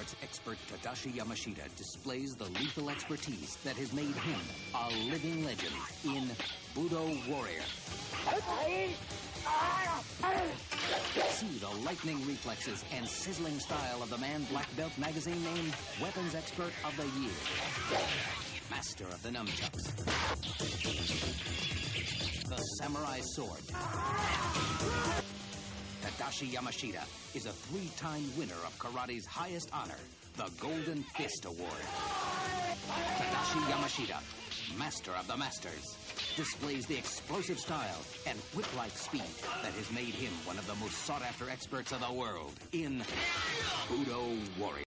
arts expert Tadashi Yamashita displays the lethal expertise that has made him a living legend in Budo Warrior. See the lightning reflexes and sizzling style of the man Black Belt magazine named Weapons Expert of the Year. Master of the nunchucks. The samurai sword. Tadashi Yamashita is a 3-time winner of karate's highest honor, the Golden Fist Award. Tadashi Yamashita, master of the masters, displays the explosive style and whip-like speed that has made him one of the most sought-after experts of the world in Budo Warrior.